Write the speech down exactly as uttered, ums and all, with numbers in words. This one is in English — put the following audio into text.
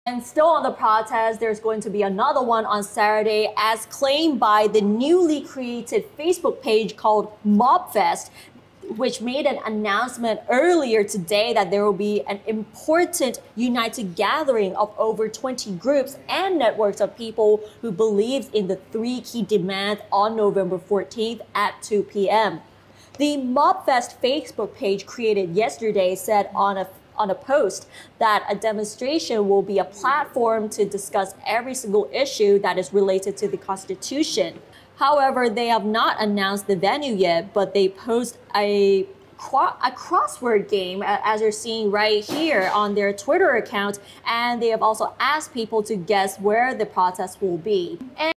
And still on the protest, there's going to be another one on Saturday, as claimed by the newly created Facebook page called Mobfest, which made an announcement earlier today that there will be an important united gathering of over twenty groups and networks of people who believe in the three key demands on November fourteenth at two p m The Mobfest Facebook page created yesterday said on a on a post that a demonstration will be a platform to discuss every single issue that is related to the Constitution. However, they have not announced the venue yet, but they post a, a crossword game, as you're seeing right here on their Twitter account, and they have also asked people to guess where the protest will be. And